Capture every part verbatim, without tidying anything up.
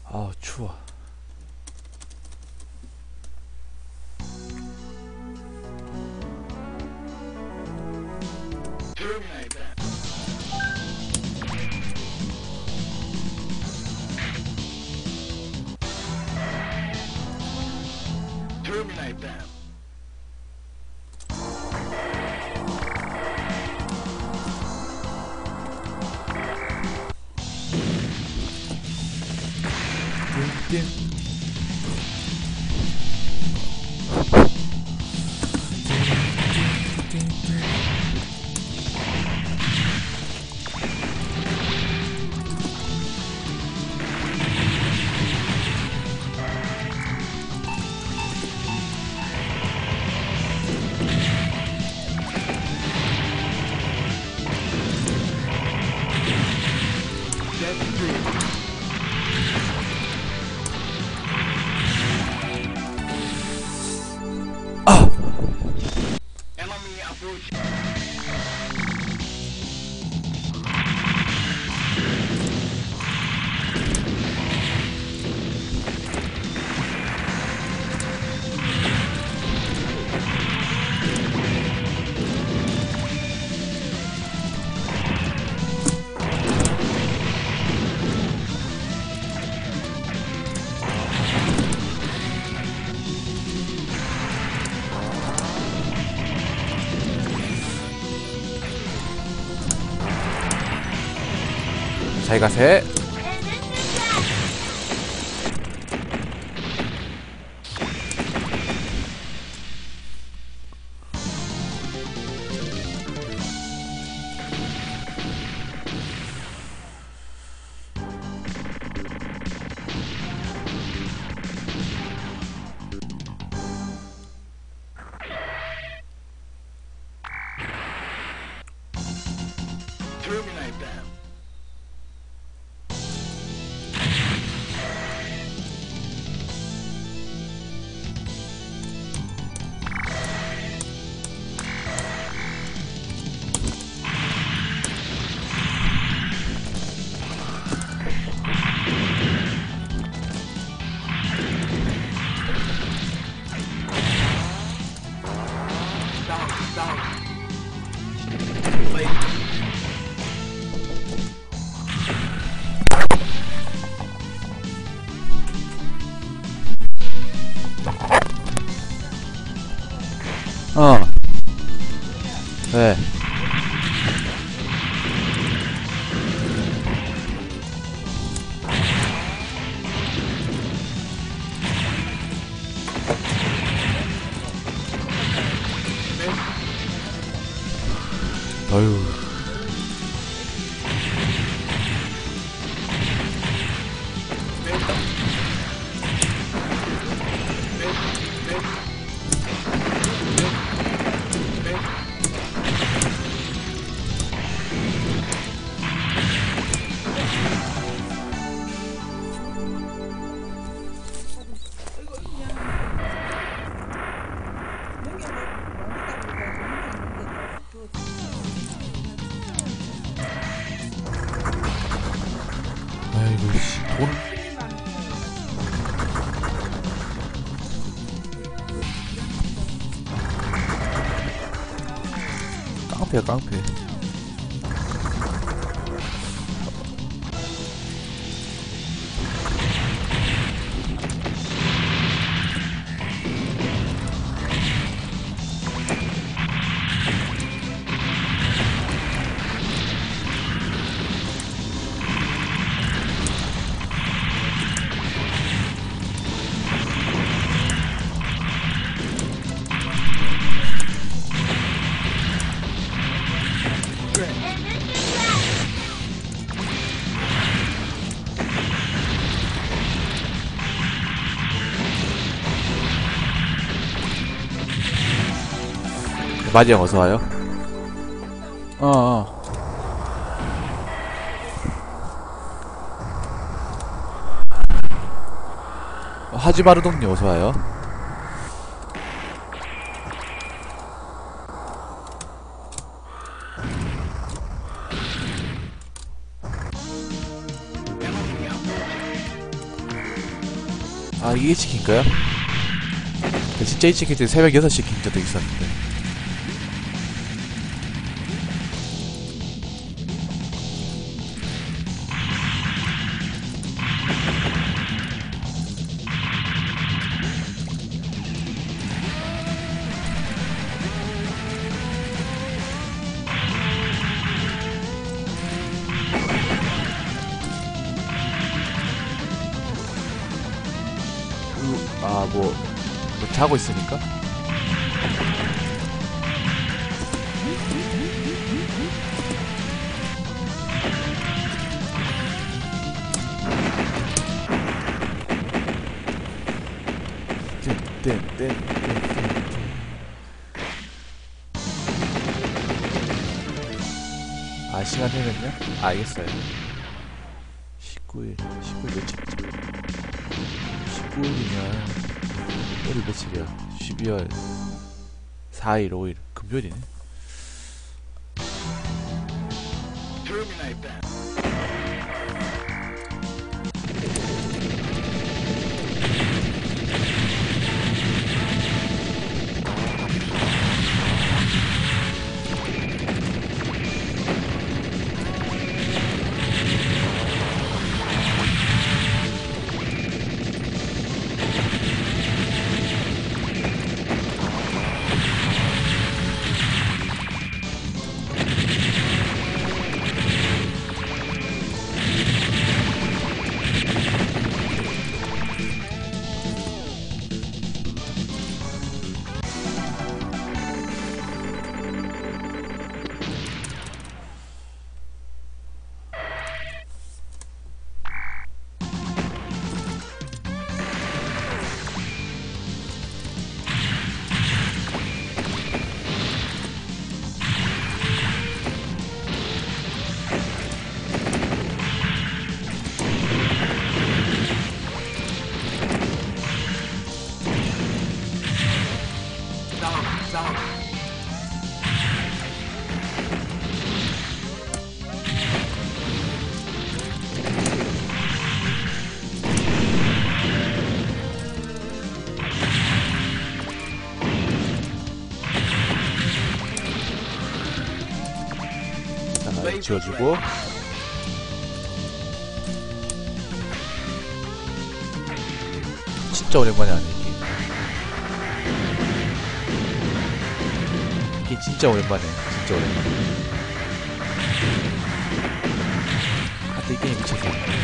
아 추워. 잘 가세. 어. 왜? 어휴. 아이고 씨, 돈. 깡패야 깡패. 마지형 어서와요. 어어. 하지마르동님 어서와요. 아, 이게 치킨가요? 진짜 이 치킨 때 새벽 여섯 시에 킨 적도 있었는데. 아, 뭐, 뭐 자고 있으니까? 땡, 땡, 땡, 땡. 아, 시간 되면요? 알겠어요. 십구 일, 십구 일 며칠이죠? 십구 일이면, 오늘 며칠이야? 십이월 사 일, 오 일. 금요일이네? 자, 지워주고. 진짜 오랜만에 하네, 이게. 이게 진짜 오랜만에, 진짜 오랜만에. 하여튼 이 게임 미쳤어.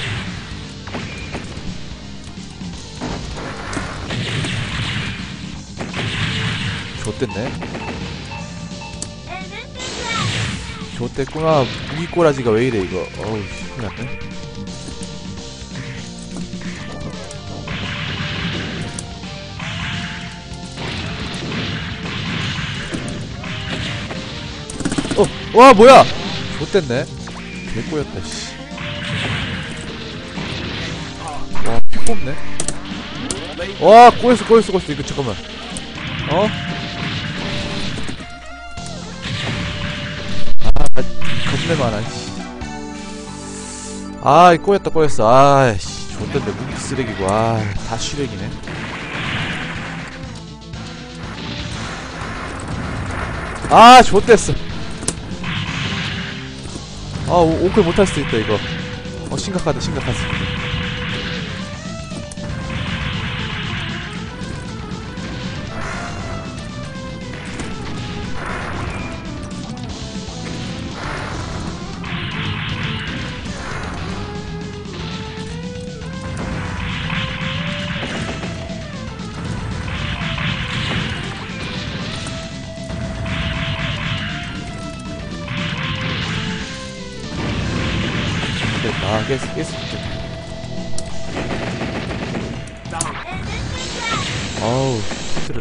좋댔네. 좋댔구나. 무기꼬라지가 왜 이래, 이거. 어우, 큰일 났네. 어, 와, 뭐야! 좋댔네. 개꼬였다, 씨. 와, 피 뽑네. 와, 꼬였어, 꼬였어, 꼬였어. 이거, 잠깐만. 어? 아, 겁내 많아, 씨. 아, 꼬였다, 꼬였어. 아이씨, 좋댔네. 무기 쓰레기고. 아, 다 쓰레기네. 아, 좋댔어. 아, 오, 오클 못할 수도 있다, 이거. 어, 심각하다, 심각하다. 아, 깼어, 깼어. 어우, 스트레.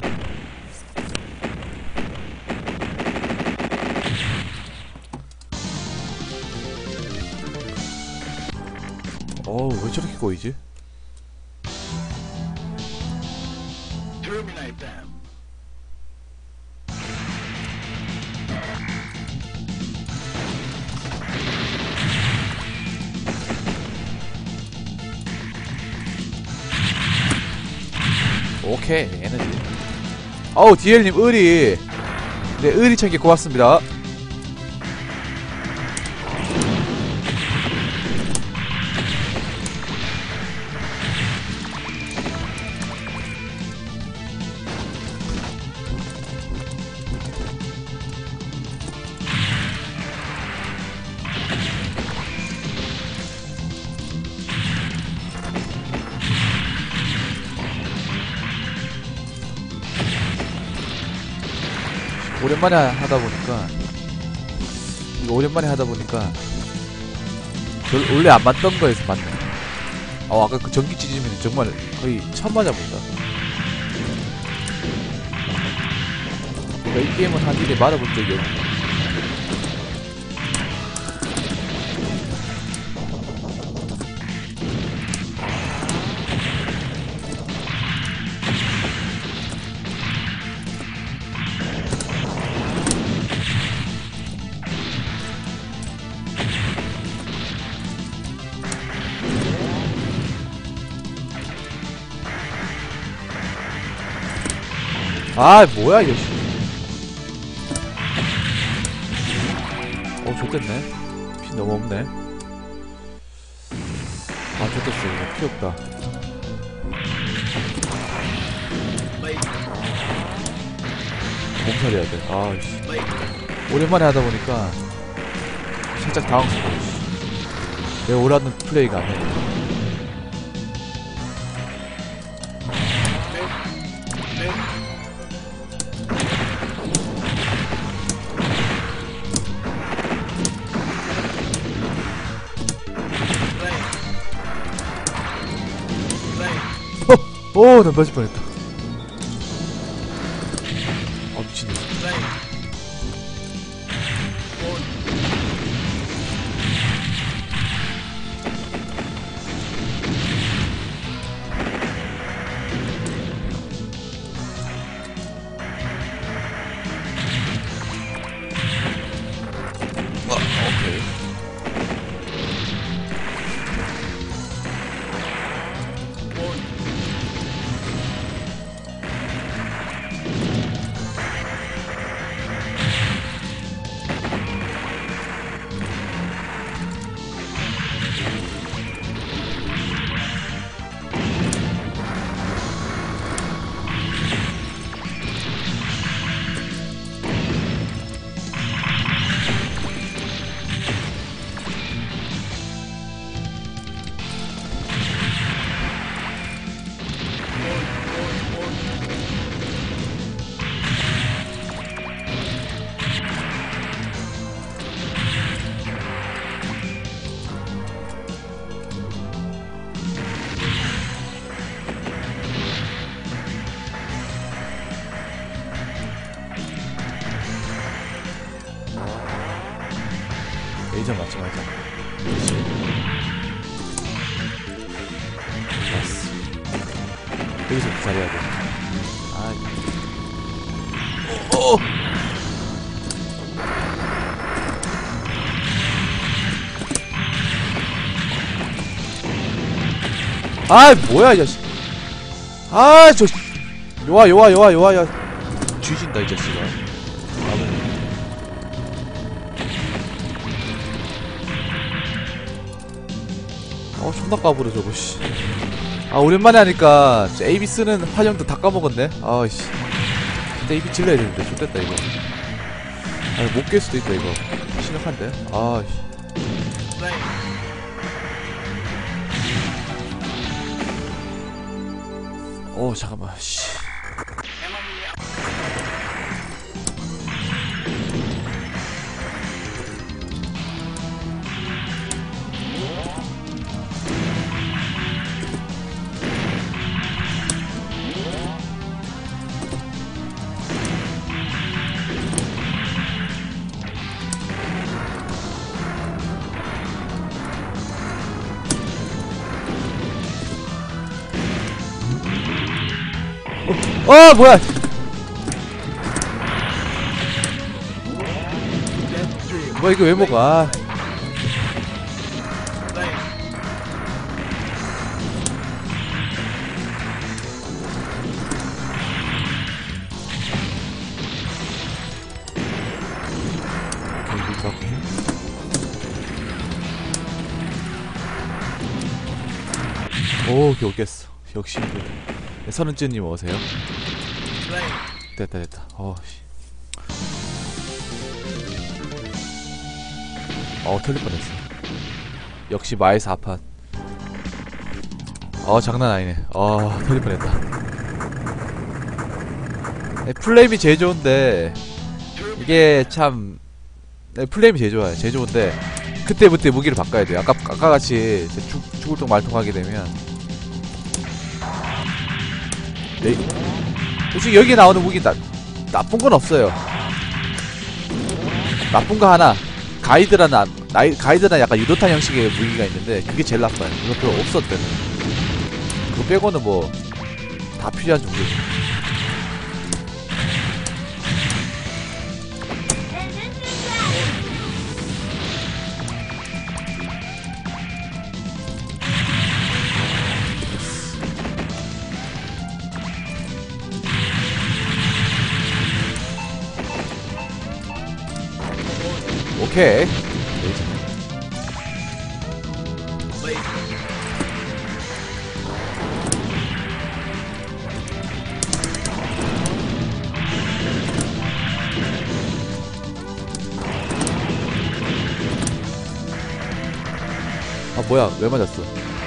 어우, 왜 저렇게 꼬이지? 오케이 에너지. 어우 디엘님 의리. 네 의리 챙겨 고맙습니다. 오랜만에 하다 보니까 이거 오랜만에 하다 보니까 별 원래 안 맞던 거에서 맞네. 아 아까 그 전기 찢으면 정말 거의 처음 맞아본다. 내가 이 게임은 한 일에 맞아본 적이 없네. 아 뭐야 이거. 어 좋댔네. 피 너무 없네. 아 좋댔어 이거 피 없다. 몸살해야 돼. 아씨 오랜만에 하다 보니까 살짝 당황스러워. 내가 오라는 플레이가 아니야. 오, 나 맞을 뻔했다. 아, 미친놈. 아, 오케이. 레이저 맞지 말자. 그렇지. 좋았어. 여기서 잘해야 돼. 아, 오, 오! 아, 뭐야 이 자식. 아, 저 요아 요아 요아 요아 야 뒤진다 이 자식아. 어 존나 까부러 저거 씨. 아 오랜만에 하니까 에이비 쓰는 환영도 다 까먹었네. 아씨 진짜 에이비 질러야 되는데 좋됐다 이거. 아니 못 깰 수도 있다 이거. 심각한데. 아씨 어 잠깐만 씨. 어 뭐야. 뭐 이거 왜 먹어. 아. 오 겨우 깼어. 역시 네, 선은쯔님 어서요. 됐다 됐다. 어씨. 어 털릴 뻔했어. 역시 마의 사판. 어 장난 아니네. 어 털릴 뻔했다. 네, 플레임이 제일 좋은데 이게 참 네, 플레임이 제일 좋아요. 제일 좋은데 그때부터 무기를 바꿔야 돼요. 아까 아까 같이 죽 죽을 똥 말똥하게 되면. 네, 솔직히 여기 나오는 무기 나 나쁜 건 없어요. 나쁜 거 하나. 가이드라는 나이 가이드라는 약간 유도탄 형식의 무기가 있는데 그게 제일 나빠요. 그거 별로 없었대는. 그거 빼고는 뭐 다 필요한 정도지. 오케이. 아 뭐야 왜 맞았어?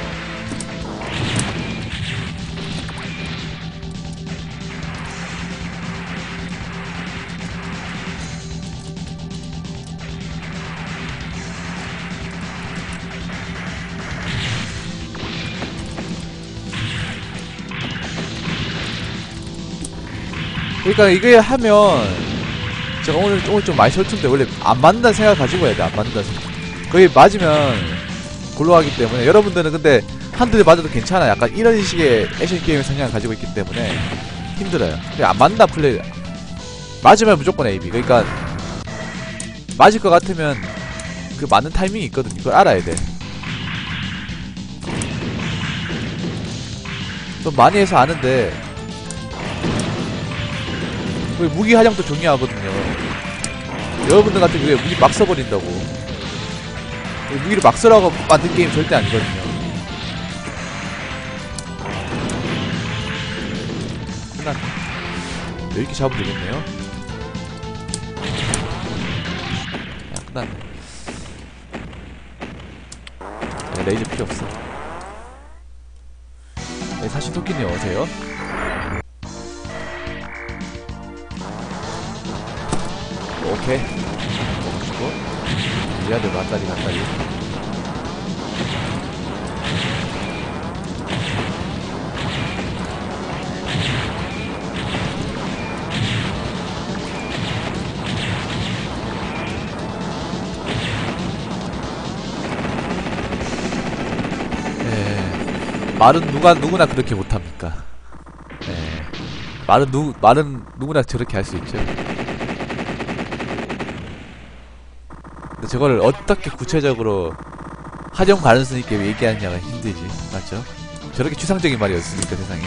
그러니까 이게 하면 제가 오늘 오늘 좀 많이 설득돼. 원래 안 맞는다는 생각 가지고 해야 돼. 안 맞는다는 생각. 거의 맞으면 굴러가기 때문에 여러분들은 근데 한두 대 맞아도 괜찮아. 약간 이런 식의 액션 게임의 성향을 가지고 있기 때문에 힘들어요. 안 맞는다 플레이 맞으면 무조건 에이비. 그러니까 맞을 것 같으면 그 맞는 타이밍이 있거든요. 그걸 알아야 돼. 좀 많이 해서 아는데 무기 활용도 중요하거든요. 여러분들 같은 경우에 무기 막 써버린다고. 무기를 막 쓰라고 만든 게임 절대 아니거든요. 끝났네. 이렇게 잡으면 되겠네요. 야, 끝났네. 네, 레이저 필요 없어. 네, 사실 토끼님 어서요. 오케이. 먹어주고. 미아들 맞다리 갔다리. 네. 말은 누가 누구나 그렇게 못합니까? 네. 말은 누 말은 누구나 저렇게 할 수 있죠. 근데 저거를 어떻게 구체적으로 활용 가능성 있게 얘기하느냐가 힘들지. 맞죠? 저렇게 추상적인 말이었으니까 세상에.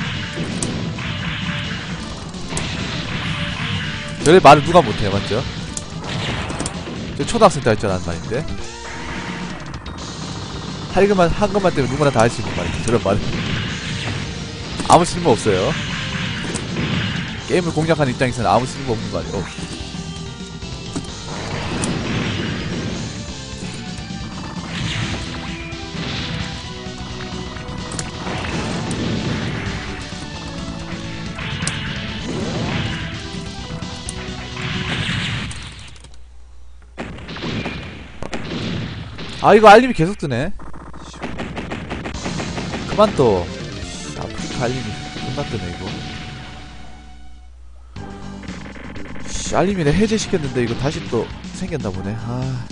저래 말을 누가 못해요. 맞죠? 저 초등학생 때 할 줄 아는 말인데. 할 것만, 한 것만 때문에 누구나 다 할 수 있는 말이죠. 저런 말은. 아무 쓸모 없어요. 게임을 공략하는 입장에서는 아무 쓸모 없는 말이에요. 어. 아 이거 알림이 계속 뜨네. 그만 또 아프리카 알림이 존나 뜨네 이거. 씨, 알림이네 해제시켰는데 이거 다시 또 생겼나 보네. 아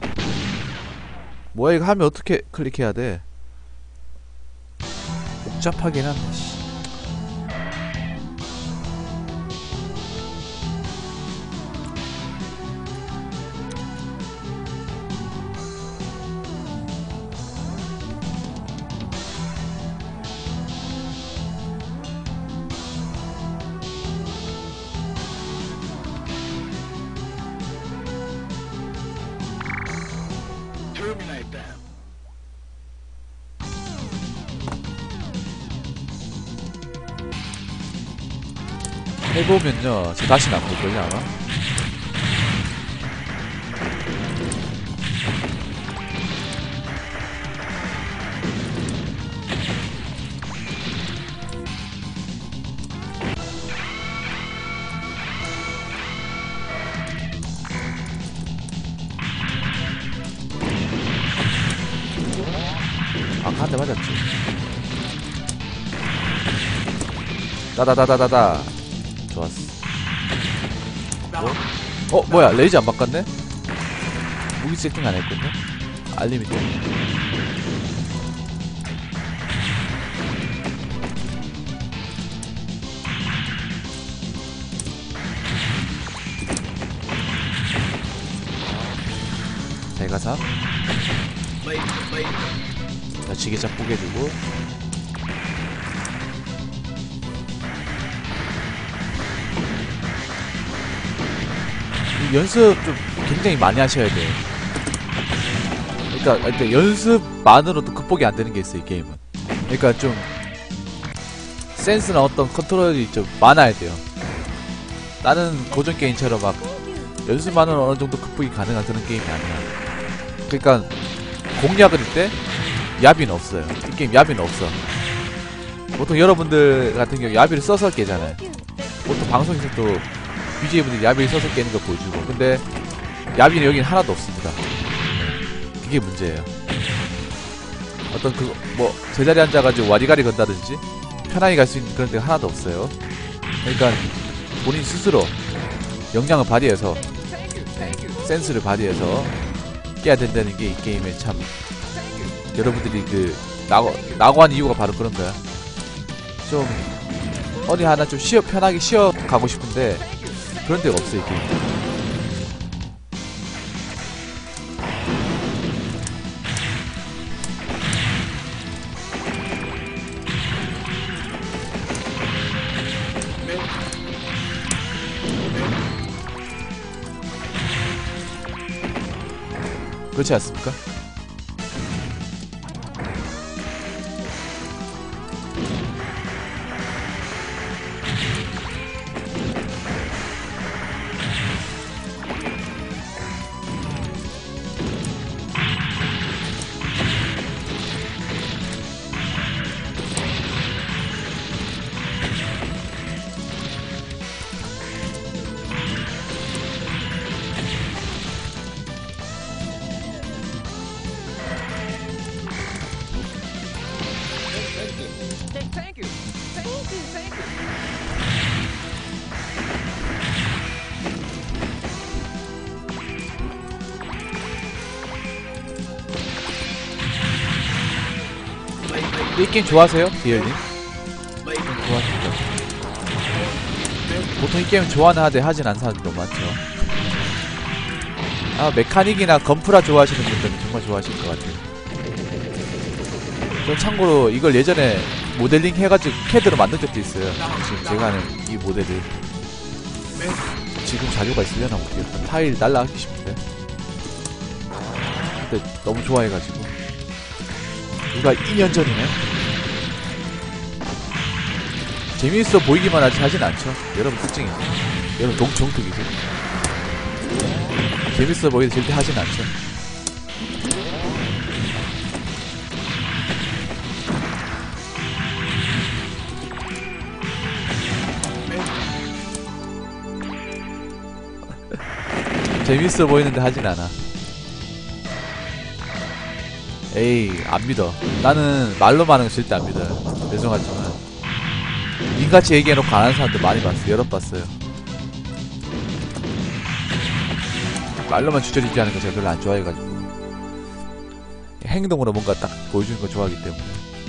뭐야 이거 하면 어떻게 클릭해야 돼? 복잡하긴 한데 씨. 해보면요 저 다시는 안 볼걸요 아마. 아 한 대 맞았지. 따다다다다다. 좋았어. 어? 어 뭐야 레이저 안 바꿨네? 무기 세팅 안 했거든? 알림이 때문에. 대가사. 자 지게차 뽀개주고. 연습 좀 굉장히 많이 하셔야 돼요. 그러니까 근데 연습만으로도 극복이 안 되는 게 있어 이 게임은. 그러니까 좀 센스나 어떤 컨트롤이 좀 많아야 돼요. 다른 고전 게임처럼 막 연습만으로 어느 정도 극복이 가능한 그런 게임이 아니야. 그러니까 공략을 할 때 야비는 없어요. 이 게임 야비는 없어. 보통 여러분들 같은 경우 야비를 써서 깨잖아요. 보통 방송에서 또 비제이분들이 야비를 써서 깨는 거 보여주고. 근데 야비는 여기는 하나도 없습니다. 그게 문제예요. 어떤 그 뭐 제자리에 앉아가지고 와리가리 건다든지 편하게 갈 수 있는 그런 데가 하나도 없어요. 그러니까 본인 스스로 역량을 발휘해서 네, 센스를 발휘해서 깨야 된다는 게 이 게임의 참 여러분들이 그 낙오, 낙오한 이유가 바로 그런 거야. 좀 어디 하나 좀 쉬어 편하게 쉬어 가고 싶은데 그런 데가 없어 이 게임. 그렇지 않습니까? Thank you. Thank you. Thank you. 이 게임 좋아하세요? 디얼님? 좋아하십니까? 보통 이 게임 좋아하는 하되 하진 않는 사람들 너무 많죠. 아 메카닉이나 건프라 좋아하시는 분들은 정말 좋아하실 것 같아요. 전 참고로 이걸 예전에 모델링 해가지고 캐드로 만든 적도 있어요. 지금 제가 하는 이 모델을 지금 자료가 있으려나 모르겠다. 파일 날라가기 싶은데 근데 너무 좋아해가지고 이거 이 년 전이네. 재미있어 보이기만 하지 하진 않죠. 여러분 특징이죠. 여러분 동정특이죠. 재밌어 보이도 절대 하진 않죠. 재밌어 보이는데 하진 않아. 에이 안 믿어. 나는 말로만 하는 거 절대 안 믿어요. 죄송하지만 님같이 얘기해놓고 안 하는 사람들 많이 봤어요. 여러 봤어요. 말로만 주저리지 않은 거 제가 별로 안 좋아해가지고 행동으로 뭔가 딱 보여주는 거 좋아하기 때문에.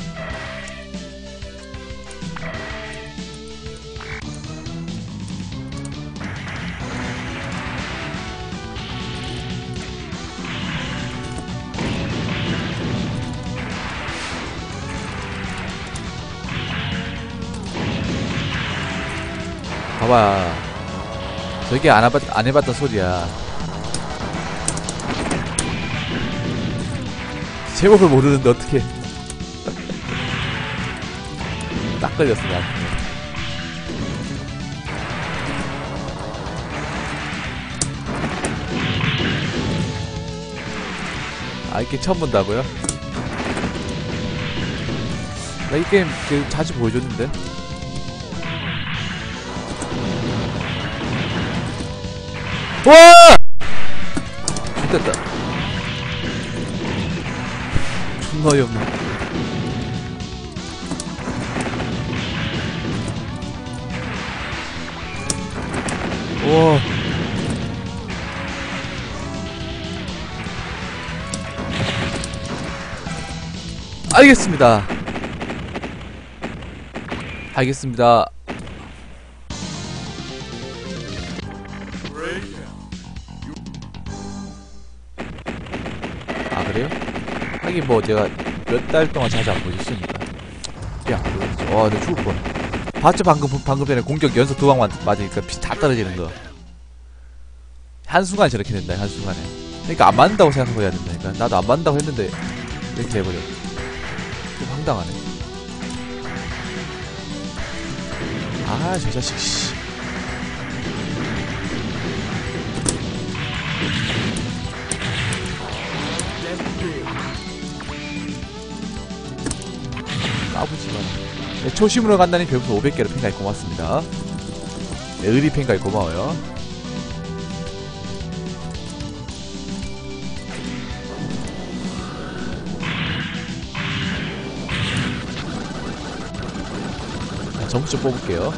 봐봐. 저게 안 해봤, 안 해봤던 소리야. 제목을 모르는데 어떻게. 딱 걸렸어, 나한테. 아, 이 게임 처음 본다고요? 나 이 게임 그 자주 보여줬는데. 와! 됐다. 존나 어이없네. 와. 알겠습니다. 알겠습니다. 아, 그래요? 하긴 뭐 제가 몇 달 동안 자주 안 보셨으니까. 야, 와, 내 죽을 뻔. 봤죠? 방금 방금 전에 공격 연속 두 방 맞으니까 피 다 떨어지는 거. 한순간에 저렇게 된다. 한순간에. 그러니까 안 맞는다고 생각하고 해야 된다니까. 나도 안 맞는다고 했는데 이렇게 돼버려. 좀 황당하네. 아, 저 자식 씨. 까부지 마라. 네, 초심으로 간다니 별풍선 오백 개로 팬가입 고맙습니다. 네, 의리 팬가입 고마워요. 자, 점수 좀 뽑을게요.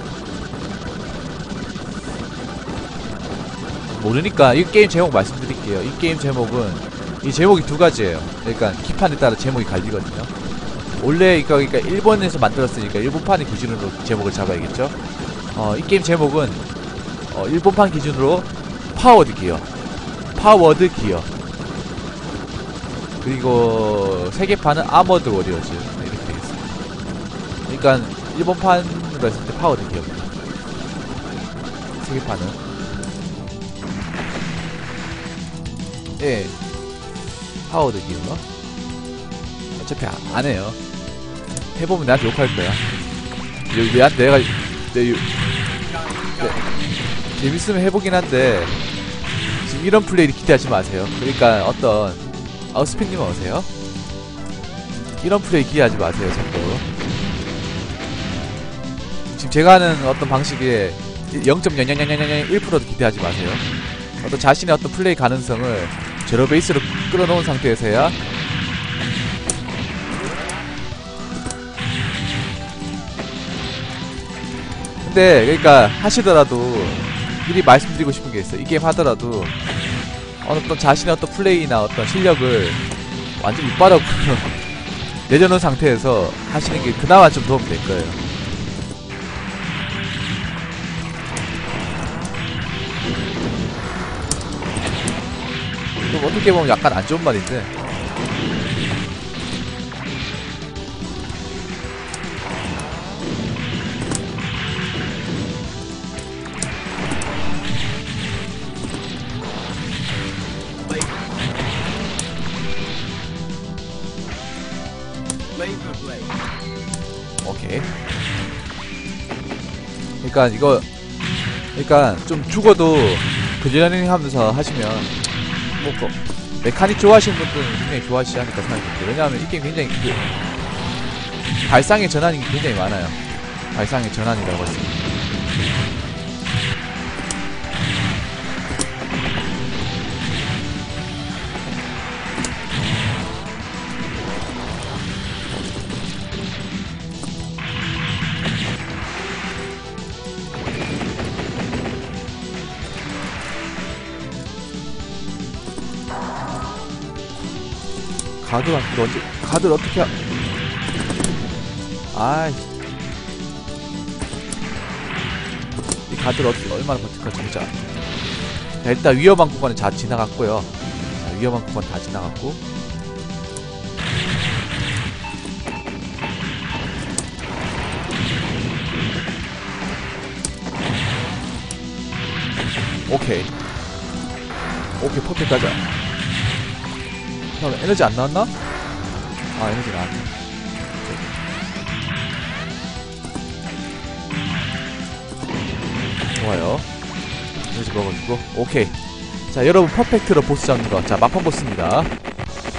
모르니까 이 게임 제목 말씀드릴게요. 이 게임 제목은 이 제목이 두 가지예요. 그러니까 키판에 따라 제목이 갈리거든요. 원래 이거 그러니까 일본에서 만들었으니까 일본판의 기준으로 제목을 잡아야겠죠. 어, 이 게임 제목은 어, 일본판 기준으로 파워드 기어, 파워드 기어. 그리고 세계판은 아머드 워리어즈 이렇게 되겠습니다. 그러니까 일본판으로 했을 때 파워드 기어입니다. 세계판은 예, 파워드 기어. 어차피 안 해요. 해보면 나한테 욕할 거야. 얘한테 내가 내, 내, 재밌으면 해보긴 한데 지금 이런 플레이를 기대하지 마세요. 그러니까 어떤 아우스핀님 어세요? 이런 플레이 기대하지 마세요. 자꾸 지금 제가 하는 어떤 방식에 영 점 영영영영일 퍼센트도 기대하지 마세요. 어떤 자신의 어떤 플레이 가능성을 제로 베이스로 끌어놓은 상태에서야 근데 그러니까 하시더라도 미리 말씀드리고 싶은 게 있어요. 이 게임 하더라도 어떤 자신의 어떤 플레이나 어떤 실력을 완전 밑바닥 내려놓은 상태에서 하시는 게 그나마 좀 도움이 될 거예요. 좀 어떻게 보면 약간 안 좋은 말인데 오케이. 그러니까 이거 그러니까 좀 죽어도 그지러닝 하면서 하시면 뭐 그, 메카닉 좋아하시는 분들은 굉장히 좋아하시지 않을까 생각합니다. 왜냐하면 이 게임 굉장히 그 발상의 전환이 굉장히 많아요. 발상의 전환이라고 할 수 있는. 가드를 언제 가드를 어떻게 하... 아이 이 가드를 어떻게 얼마나 버틸까 진짜. 자, 일단 위험한 구간은 다 지나갔고요. 자, 위험한 구간 다 지나갔고 오케이 오케이 퍼펙트 가자. 잠깐만 에너지 안 나왔나? 아 에너지 나왔네. 좋아요. 에너지 먹어주고 오케이. 자 여러분 퍼펙트로 보스 잡는 거. 자 막판 보스입니다.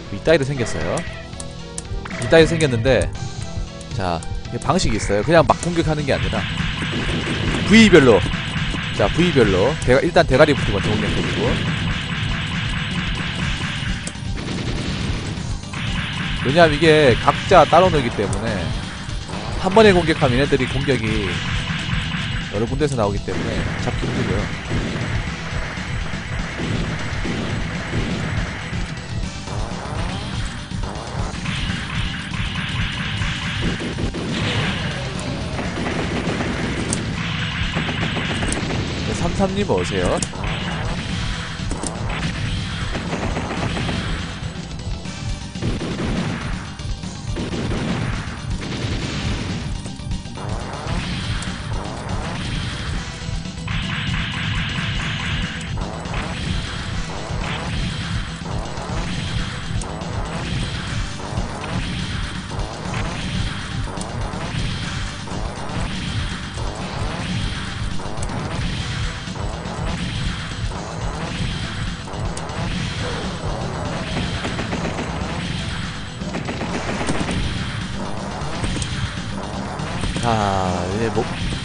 이따위로 생겼어요. 이따위로 생겼는데 자 방식이 있어요. 그냥 막 공격하는 게 아니라 부위별로 자 부위별로 대가, 일단 대가리부터 먼저 공격해주고 왜냐하면 이게 각자 따로 놀기 때문에 한 번에 공격하면 얘네들이 공격이 여러 군데서 나오기 때문에 잡기 힘들고요. 삼삼님 어서오세요. 자, 이제 뭐,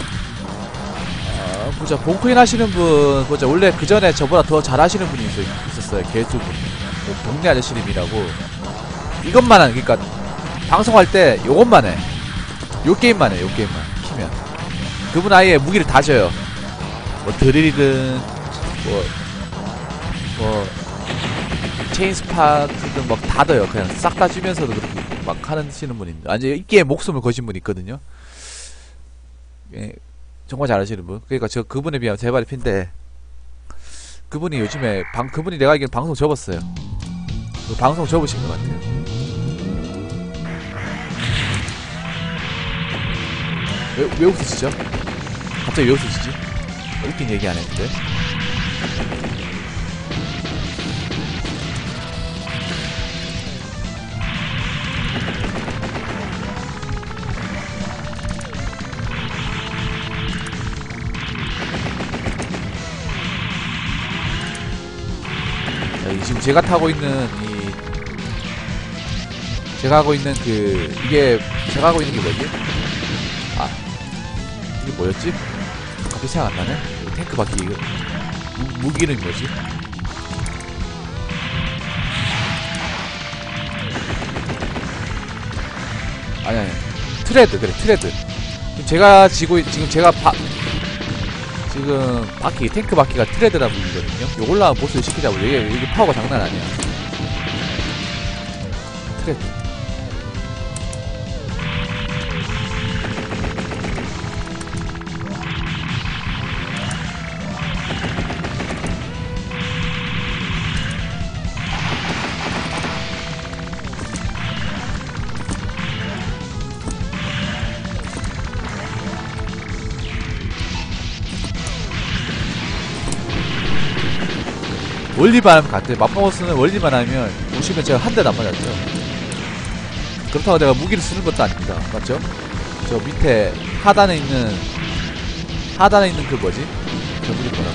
아, 보자. 본코인 하시는 분, 보자. 원래 그 전에 저보다 더 잘하시는 분이 있어, 있었어요. 개수 분. 동네 아저씨님이라고. 이것만 하는, 그니까, 방송할 때 요것만 해. 요 게임만 해, 요 게임만. 키면. 그분 아예 무기를 다 줘요. 뭐, 드릴이든, 뭐, 뭐, 체인스파크든 막 다 더요. 그냥 싹 다 주면서도 그렇게 막 하시는 분인데. 아니, 이 게임에 목숨을 거신 분이 있거든요. 예, 정말 잘하시는 분. 그러니까 저 그분에 비하면 제 발이 핀데 그분이 요즘에 방 그분이 내가 알기로는 방송 접었어요. 그 방송 접으신 것 같아요. 왜, 왜 웃으시죠? 갑자기 왜 웃으시지? 웃긴 얘기 안 했는데. 지금 제가 타고 있는 이 제가 하고 있는 그 이게 제가 하고 있는 게 뭐지? 아 이게 뭐였지? 갑자기 생각 안 나네. 탱크 바퀴 이거 무, 무기는 뭐지? 아니 아니 트레드 그래 트레드. 지금 제가 지고 지금 제가 바 지금 바퀴 탱크 바퀴가 트레드라 불리거든요. 요걸로 하면 보스를 시키자고. 이게 이게 파워가 장난 아니야. 트레드. 원리만 하면 같아. 맘먹었으면 원리만 하면 보시면 제가 한 대도 안 맞았죠. 그렇다고 내가 무기를 쓰는 것도 아닙니다. 맞죠? 저 밑에 하단에 있는 하단에 있는 그 뭐지? 저 무기 뭐라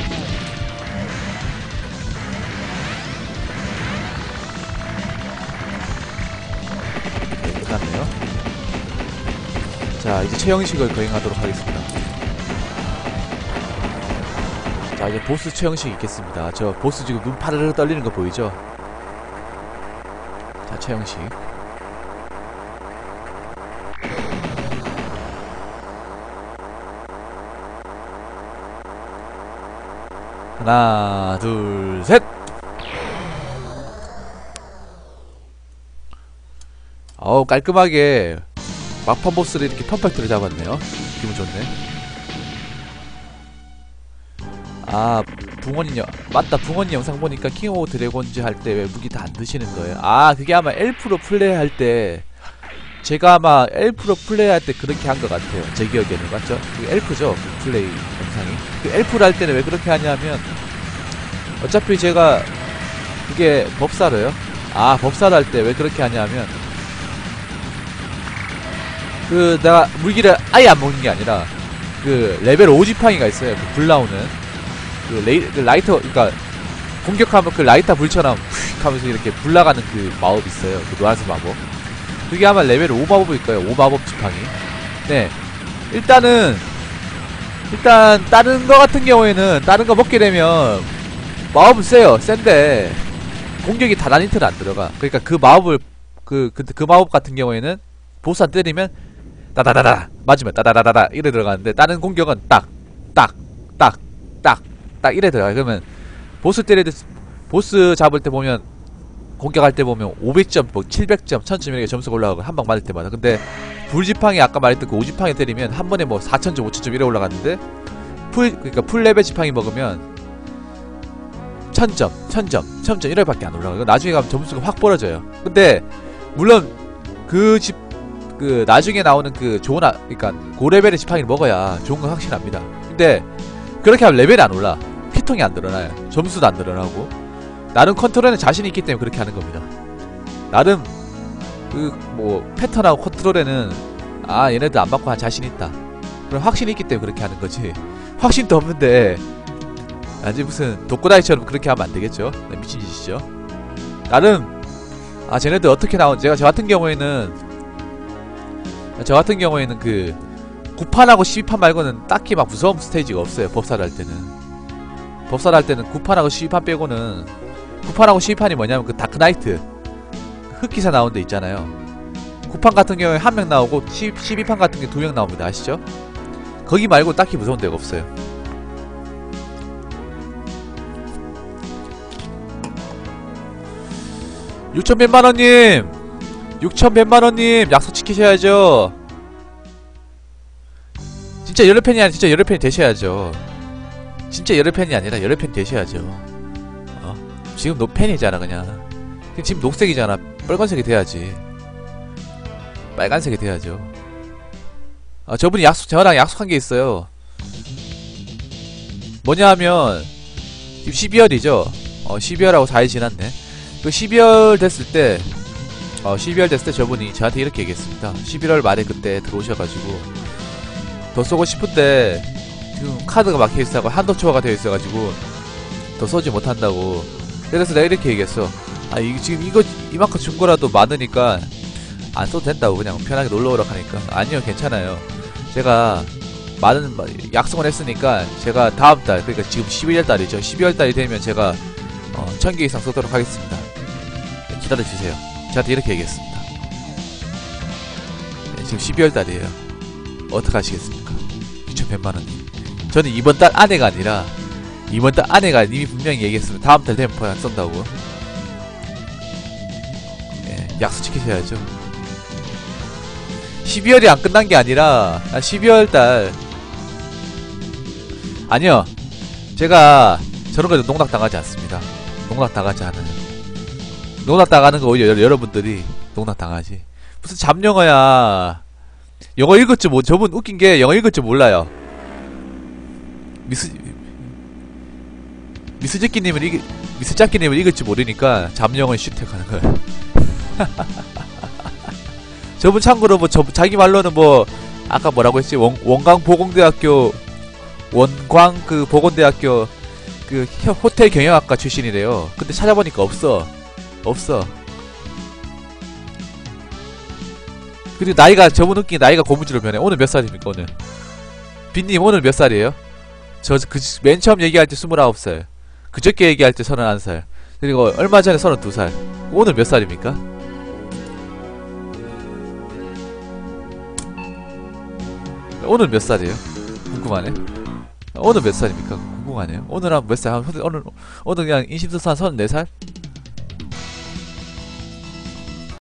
네, 끝났네요. 자 이제 최형식을 거행하도록 하겠습니다. 자 이제 보스 최형식 있겠습니다. 저 보스 지금 눈 파르르 떨리는 거 보이죠? 자 최형식 하나 둘 셋. 어우 깔끔하게 막판 보스를 이렇게 퍼펙트를 잡았네요. 기분 좋네. 아 붕어님 여, 맞다 붕어님 영상 보니까 킹 오브 드래곤즈 할 때 왜 무기 다 안 드시는 거예요? 아 그게 아마 엘프로 플레이할 때 제가 아마 엘프로 플레이할 때 그렇게 한 것 같아요. 제 기억에는. 맞죠? 그 엘프죠? 그 플레이 영상이. 그 엘프를 할 때는 왜 그렇게 하냐면 어차피 제가 그게 법사로요? 아 법사를 할 때 왜 그렇게 하냐면 그 내가 물기를 아예 안 먹는 게 아니라 그 레벨 오 지팡이가 있어요. 그 불 나오는 그, 레이, 그 라이터, 그니까, 공격하면 그 라이터 불처럼 휙 하면서 이렇게 불나가는 그 마법 있어요. 그 노란색 마법. 그게 아마 레벨 오 마법일 거예요. 오 마법 지팡이. 네. 일단은 일단 다른 거 같은 경우에는 다른 거 먹게 되면 마법은 세요. 센데 공격이 다단 힌트는 안 들어가. 그러니까 그 마법을 그 그 그 마법 같은 경우에는 보스 한 때리면 따다다다 맞으면 따다다다다 이래 들어가는데 다른 공격은 딱 딱 딱 딱 딱 이래 들어가. 그러면 보스 때릴 때 보스 잡을 때 보면 공격할 때 보면 오백 점, 뭐 칠백 점, 천 점 이렇게 점수가 올라가고 한 방 맞을 때마다. 근데 불지팡이 아까 말했던 그 오지팡이 때리면 한 번에 뭐 사천 점, 오천 점 이래 올라갔는데 풀 그러니까 풀 레벨 지팡이 먹으면 천 점, 천 점, 천 점 이래밖에 안 올라가요. 나중에 가면 점수가 확 벌어져요. 근데 물론 그 집 그 나중에 나오는 그 좋은 아 그러니까 고레벨의 지팡이를 먹어야 좋은 건 확실합니다. 근데 그렇게 하면 레벨이 안 올라. 피통이 안 늘어나요. 점수도 안 늘어나고. 나름 컨트롤에는 자신이 있기 때문에 그렇게 하는 겁니다. 나름 그 뭐 패턴하고 컨트롤에는 아 얘네들 안 받고 한 자신 있다 그런 확신이 있기 때문에 그렇게 하는 거지. 확신도 없는데 아직 무슨 독고다이처럼 그렇게 하면 안 되겠죠. 네, 미친 짓이죠. 나름 아 쟤네들 어떻게 나온 제가 저 같은 경우에는 저 같은 경우에는 그 구 판하고 십이 판 말고는 딱히 막 무서운 스테이지가 없어요. 법사를 할 때는 법사를 할 때는 구 판하고 십이 판 빼고는 구 판하고 십이 판이 뭐냐면 그 다크나이트 흑기사 나온 데 있잖아요. 구 판 같은 경우에 한 명 나오고 십이 판 같은 게 두 명 나옵니다. 아시죠? 거기 말고 딱히 무서운 데가 없어요. 육천백만원님 육천백만원님 약속 지키셔야죠. 진짜 여러 팬이 아니라 진짜 여러 팬이 되셔야죠. 진짜 여러 팬이 아니라 여러 팬 되셔야죠. 어? 지금 노 팬이잖아 그냥. 지금 녹색이잖아. 빨간색이 돼야지. 빨간색이 돼야죠. 아 저분이 약속 저랑 약속한 게 있어요. 뭐냐 하면 지금 십이월이죠. 어 십이월하고 사 일 지났네. 그 십이월 됐을 때 어 십이월 됐을 때 저분이 저한테 이렇게 얘기했습니다. 십일월 말에 그때 들어오셔가지고 더 쏘고 싶은데 지금 카드가 막혀있어서 한도 초과가 되어있어가지고 더 쏘지 못한다고. 그래서 내가 이렇게 얘기했어. 아 이, 지금 이거 이만큼 준 거라도 많으니까 안 써도 된다고. 그냥 편하게 놀러오라 하니까 아니요 괜찮아요. 제가 많은 약속을 했으니까 제가 다음달 그러니까 지금 십이월 달이죠. 십이월 달이 되면 제가 어, 천 개 이상 쏘도록 하겠습니다. 네, 기다려주세요. 저한테 이렇게 얘기했습니다. 네, 지금 십이월 달이에요. 어떡하시겠습니까? 육천백만원님 저는 이번 달 안에가 아니라 이번 달 안에가 이미 분명히 얘기했습니다. 다음 달 되면 그냥 쏜다고. 네, 약속 지키셔야죠. 십이월이 안 끝난 게 아니라 아, 십이월 달 아니요 제가 저런 거에 농락 당하지 않습니다. 농락 당하지 않아요. 농락 당하는 거 오히려 여러분들이 농락 당하지. 무슨 잡영어야. 영어 읽을 줄 모, 저분 웃긴 게 영어 읽을 줄 몰라요. 미스 미스즈키님은 읽 미스자키님은 읽을 줄 모르니까 잡영어 슈택 하는 거예요. 저분 참고로 뭐 저, 자기 말로는 뭐 아까 뭐라고 했지? 원, 원광 보건대학교 원광 그 보건대학교 그 호텔 경영학과 출신이래요. 근데 찾아보니까 없어. 없어. 그리고 나이가 저분 웃긴 나이가 고무줄로 변해. 오늘 몇 살입니까 오늘? 빈님 오늘 몇 살이에요? 저 그 맨 처음 얘기할 때 스물아홉 살. 그저께 얘기할 때 서른한 살. 그리고 얼마 전에 서른두 살. 오늘 몇 살입니까? 오늘 몇 살이에요? 궁금하네. 오늘 몇 살입니까? 궁금하네요. 오늘 한 몇 살? 오늘 오늘 그냥 인심소사 한 서른네 살?